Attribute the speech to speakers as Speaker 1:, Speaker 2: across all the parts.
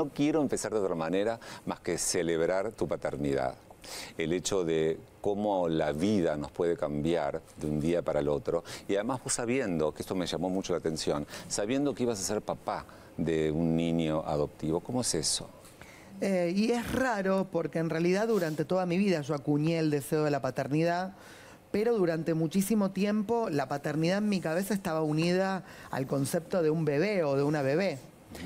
Speaker 1: no quiero empezar de otra manera más que celebrar tu paternidad. El hecho de cómo la vida nos puede cambiar de un día para el otro. Y además vos sabiendo, que esto me llamó mucho la atención, sabiendo que ibas a ser papá de un niño adoptivo. ¿Cómo es eso?
Speaker 2: Y es raro porque en realidad durante toda mi vida yo acuñé el deseo de la paternidad, pero durante muchísimo tiempo la paternidad en mi cabeza estaba unida al concepto de un bebé o de una bebé.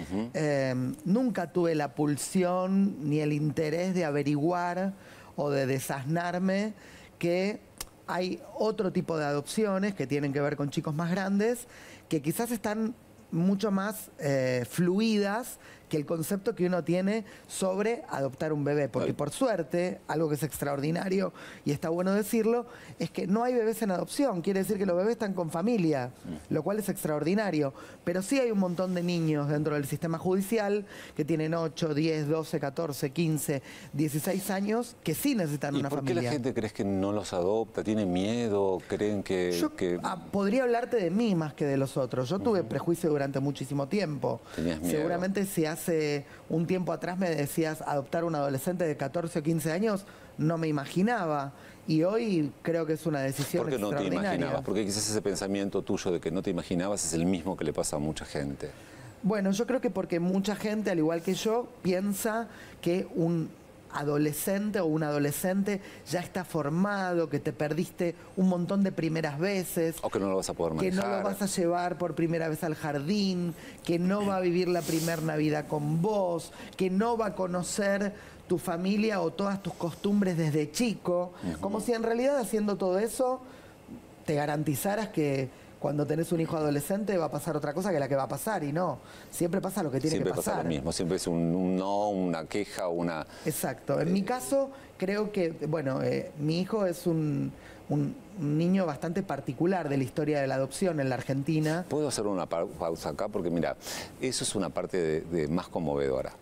Speaker 2: Nunca tuve la pulsión ni el interés de averiguar o de desasnarme que hay otro tipo de adopciones que tienen que ver con chicos más grandes que quizás están mucho más fluidas que el concepto que uno tiene sobre adoptar un bebé. Porque por suerte, algo que es extraordinario y está bueno decirlo, es que no hay bebés en adopción. Quiere decir que los bebés están con familia, lo cual es extraordinario. Pero sí hay un montón de niños dentro del sistema judicial que tienen 8, 10, 12, 14, 15, 16 años que sí necesitan una familia.
Speaker 1: ¿Y por qué la gente crees que no los adopta? ¿Tiene miedo? ¿Creen que...?
Speaker 2: Yo podría hablarte de mí más que de los otros. Yo tuve prejuicio durante muchísimo tiempo.
Speaker 1: ¿Tenías miedo?
Speaker 2: Seguramente si hace un tiempo atrás me decías adoptar un adolescente de 14 o 15 años, no me imaginaba. Y hoy creo que es una decisión extraordinaria.
Speaker 1: ¿Por qué no te imaginabas? Porque quizás ese pensamiento tuyo de que no te imaginabas es el mismo que le pasa a mucha gente.
Speaker 2: Bueno, yo creo que porque mucha gente, al igual que yo, piensa que un adolescente o un adolescente ya está formado, que te perdiste un montón de primeras veces.
Speaker 1: O que no lo vas a poder manejar.
Speaker 2: Que no lo vas a llevar por primera vez al jardín, que no va a vivir la primer Navidad con vos, que no va a conocer tu familia o todas tus costumbres desde chico. Como si en realidad haciendo todo eso te garantizaras que cuando tenés un hijo adolescente va a pasar otra cosa que la que va a pasar, y no. Siempre pasa lo que tiene que pasar.
Speaker 1: Siempre pasa lo mismo, siempre es un no, una queja, una...
Speaker 2: Exacto. En mi caso, creo que, bueno, mi hijo es un niño bastante particular de la historia de la adopción en la Argentina.
Speaker 1: ¿Puedo hacer una pausa acá? Porque mira, eso es una parte de más conmovedora.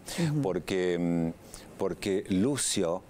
Speaker 1: Porque Lucio...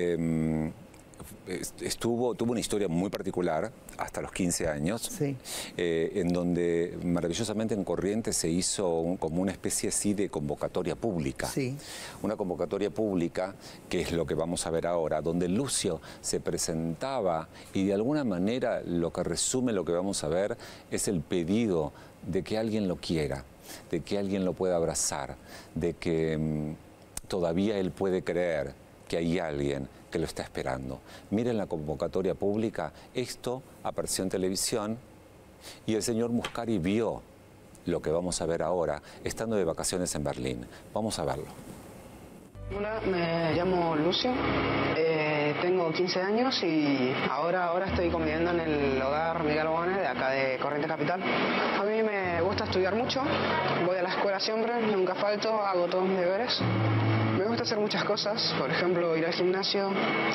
Speaker 1: tuvo una historia muy particular hasta los 15 años,
Speaker 2: sí.
Speaker 1: En donde maravillosamente en Corrientes se hizo como una especie así de convocatoria pública.
Speaker 2: Sí.
Speaker 1: Una convocatoria pública, que es lo que vamos a ver ahora, donde Lucio se presentaba y de alguna manera lo que resume lo que vamos a ver es el pedido de que alguien lo quiera, de que alguien lo pueda abrazar, de que todavía él puede creer que hay alguien que lo está esperando. Miren la convocatoria pública, esto apareció en televisión y el señor Muscari vio lo que vamos a ver ahora, estando de vacaciones en Berlín. Vamos a verlo.
Speaker 3: Hola, me llamo Lucio, tengo 15 años y ahora estoy conviviendo en el hogar Miguel Bonet de acá de Corrientes Capital. A mí me gusta estudiar mucho, voy a la escuela siempre, nunca falto, hago todos mis deberes. Me gusta hacer muchas cosas, por ejemplo ir al gimnasio,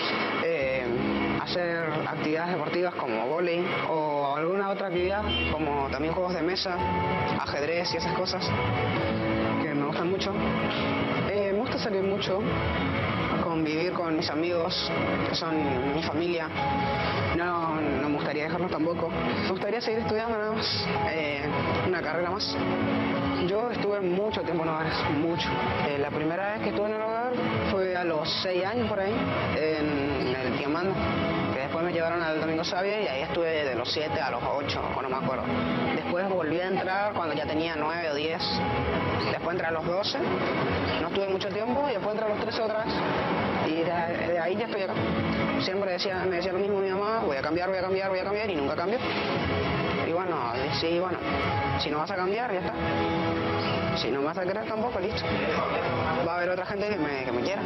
Speaker 3: hacer actividades deportivas como vóley o alguna otra actividad como también juegos de mesa, ajedrez y esas cosas que me gustan mucho. Me gusta salir mucho, convivir con mis amigos que son mi familia. No me gustaría dejarlos tampoco. Me gustaría seguir estudiando nada más, una carrera más. Yo estuve mucho tiempo en hogares, mucho. La primera vez que estuve en el hogar fue a los 6 años por ahí, en el Tiamando, que después me llevaron al Domingo Sabio y ahí estuve de los 7 a los 8, o no me acuerdo. Después volví a entrar cuando ya tenía 9 o 10. Después entré a los 12, no estuve mucho tiempo y después entré a los 13 otra vez. Y de ahí ya estoy acá. Siempre me decía lo mismo mi mamá, voy a cambiar y nunca cambio. Y bueno, sí, bueno, si no vas a cambiar, ya está. Si no me vas a querer tampoco, listo. Va a haber otra gente que me quiera.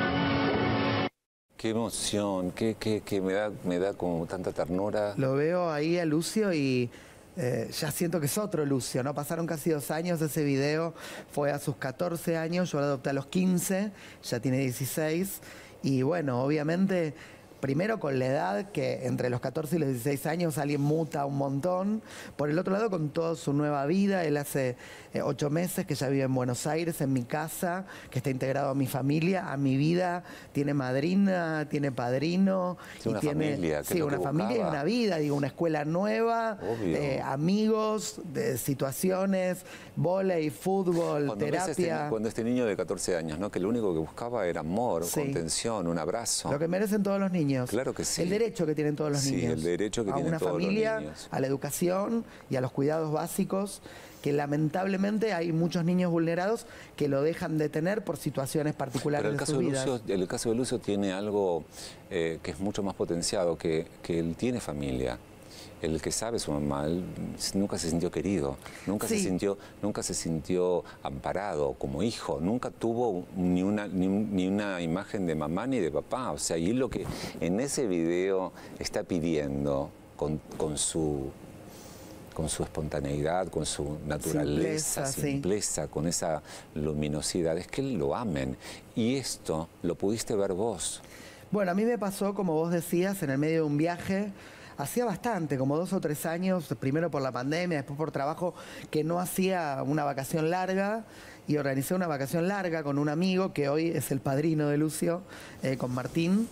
Speaker 1: Qué emoción, que me da como tanta ternura.
Speaker 2: Lo veo ahí a Lucio y ya siento que es otro Lucio, ¿no? Pasaron casi 2 años, ese video fue a sus 14 años, yo lo adopté a los 15, ya tiene 16. Y bueno, obviamente primero con la edad, que entre los 14 y los 16 años alguien muta un montón. Por el otro lado, con toda su nueva vida. Él hace 8 meses que ya vive en Buenos Aires, en mi casa, que está integrado a mi familia, a mi vida. Tiene madrina, tiene padrino.
Speaker 1: Sí, una familia.
Speaker 2: Sí, una familia y una vida. Digo, una escuela nueva, amigos, situaciones, vóley, fútbol, terapia.
Speaker 1: Cuando este niño de 14 años, ¿no? Que lo único que buscaba era amor, contención, un abrazo.
Speaker 2: Lo que merecen todos los niños.
Speaker 1: Claro que sí.
Speaker 2: El derecho que tienen todos los niños.
Speaker 1: Sí, el derecho que tienen todos los niños. A una familia,
Speaker 2: a la educación y a los cuidados básicos, que lamentablemente hay muchos niños vulnerados que lo dejan de tener por situaciones particulares de sus vidas.
Speaker 1: El caso de Lucio tiene algo que es mucho más potenciado, que él tiene familia. El que sabe su mamá, él nunca se sintió querido, nunca se sintió amparado como hijo, nunca tuvo ni una imagen de mamá ni de papá. O sea, y él lo que en ese video está pidiendo con su espontaneidad, con su naturaleza, simpleza, con esa luminosidad, es que lo amen. Y esto lo pudiste ver vos.
Speaker 2: Bueno, a mí me pasó, como vos decías, en el medio de un viaje. Hacía bastante, como 2 o 3 años, primero por la pandemia, después por trabajo, que no hacía una vacación larga, y organicé una vacación larga con un amigo que hoy es el padrino de Lucio, con Martín.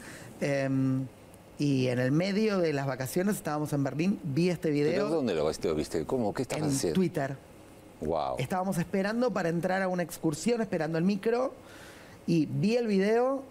Speaker 2: Y en el medio de las vacaciones estábamos en Berlín, vi este video.
Speaker 1: ¿Pero dónde lo viste? ¿Cómo? ¿Qué estabas haciendo?
Speaker 2: En Twitter.
Speaker 1: Wow.
Speaker 2: Estábamos esperando para entrar a una excursión, esperando el micro, y vi el video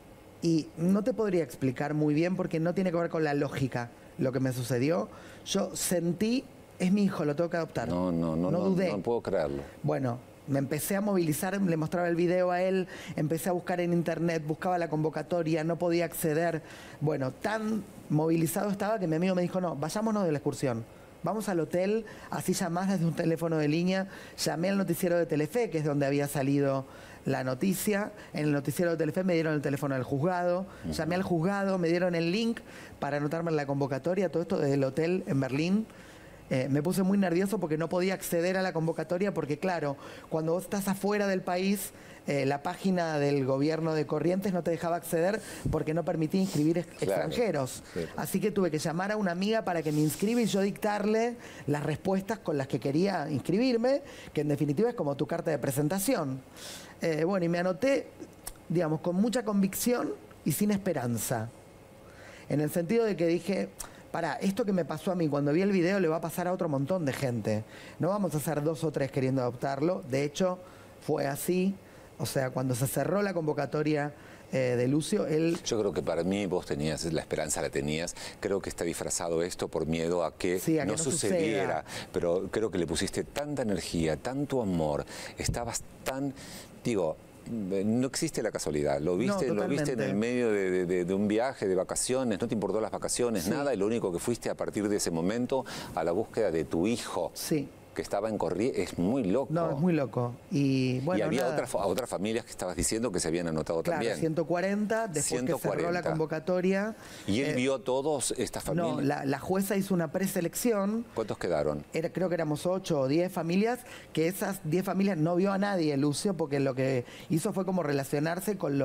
Speaker 2: y no te podría explicar muy bien porque no tiene que ver con la lógica lo que me sucedió. Yo sentí, es mi hijo, lo tengo que adoptar. No dudé.
Speaker 1: No puedo creerlo.
Speaker 2: Bueno, me empecé a movilizar, le mostraba el video a él, empecé a buscar en internet, buscaba la convocatoria, no podía acceder. Bueno, tan movilizado estaba que mi amigo me dijo, no, vayámonos de la excursión. Vamos al hotel, así llamás desde un teléfono de línea. Llamé al noticiero de Telefe, que es donde había salido la noticia. En el noticiero de Telefe me dieron el teléfono del juzgado. Llamé al juzgado, me dieron el link para anotarme en la convocatoria. Todo esto desde el hotel en Berlín. Me puse muy nervioso porque no podía acceder a la convocatoria porque, claro, cuando vos estás afuera del país, la página del gobierno de Corrientes no te dejaba acceder porque no permitía inscribir extranjeros. Claro. Así que tuve que llamar a una amiga para que me inscriba y yo dictarle las respuestas con las que quería inscribirme, que en definitiva es como tu carta de presentación. Bueno, y me anoté, digamos, con mucha convicción y sin esperanza. En el sentido de que dije, esto que me pasó a mí cuando vi el video le va a pasar a otro montón de gente. No vamos a ser 2 o 3 queriendo adoptarlo. De hecho, fue así. O sea, cuando se cerró la convocatoria de Lucio, él...
Speaker 1: Yo creo que para mí vos tenías, la esperanza la tenías. Creo que está disfrazado esto por miedo a que, no sucediera. Pero creo que le pusiste tanta energía, tanto amor. Estabas tan... Digo... No existe la casualidad, lo viste en el medio de un viaje, de vacaciones, no te importó las vacaciones, nada, y lo único que fuiste a partir de ese momento a la búsqueda de tu hijo.
Speaker 2: Sí.
Speaker 1: Que estaba en Corrientes, es muy loco.
Speaker 2: No, es muy loco. Y, bueno,
Speaker 1: y había otras familias que estabas diciendo que se habían anotado también.
Speaker 2: 140, después que cerró la convocatoria.
Speaker 1: ¿Y él vio todas estas familias?
Speaker 2: No, la jueza hizo una preselección.
Speaker 1: ¿Cuántos quedaron?
Speaker 2: Creo que éramos 8 o 10 familias, que esas 10 familias no vio a nadie, Lucio, porque lo que hizo fue como relacionarse con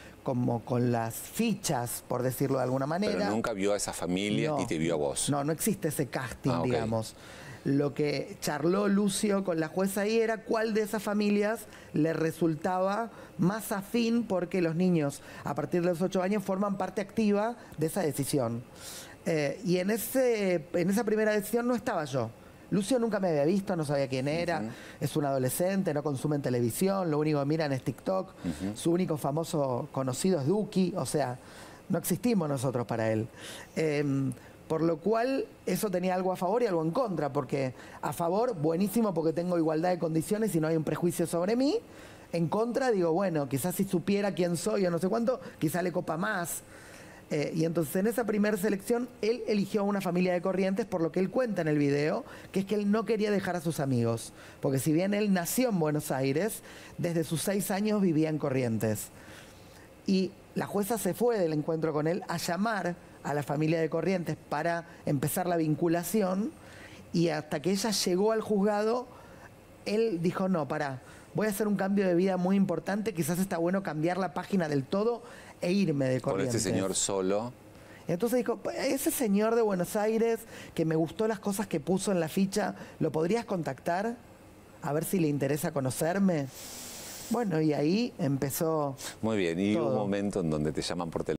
Speaker 2: con las fichas, por decirlo de alguna manera.
Speaker 1: Pero nunca vio a esas familias ni te vio a vos.
Speaker 2: No existe ese casting, digamos. Lo que charló Lucio con la jueza ahí era cuál de esas familias le resultaba más afín, porque los niños a partir de los 8 años forman parte activa de esa decisión. Y en esa primera decisión no estaba yo. Lucio nunca me había visto, no sabía quién era, es un adolescente, no consume en televisión, lo único que miran es TikTok, su único famoso conocido es Duki, o sea, no existimos nosotros para él. Por lo cual, eso tenía algo a favor y algo en contra, porque a favor, buenísimo porque tengo igualdad de condiciones y no hay un prejuicio sobre mí. En contra, digo, bueno, quizás si supiera quién soy o no sé cuánto, quizás le copa más. Y entonces en esa primera selección, él eligió a una familia de Corrientes, por lo que él cuenta en el video, que es que él no quería dejar a sus amigos. Porque si bien él nació en Buenos Aires, desde sus 6 años vivía en Corrientes. Y la jueza se fue del encuentro con él a llamar a la familia de Corrientes para empezar la vinculación, y hasta que ella llegó al juzgado, él dijo, no, voy a hacer un cambio de vida muy importante, quizás está bueno cambiar la página del todo e irme de Corrientes.
Speaker 1: Con este señor solo.
Speaker 2: Entonces dijo, ese señor de Buenos Aires que me gustó las cosas que puso en la ficha, ¿lo podrías contactar? A ver si le interesa conocerme. Bueno, y ahí empezó.
Speaker 1: Muy bien, y
Speaker 2: todo.
Speaker 1: un momento en donde te llaman por teléfono.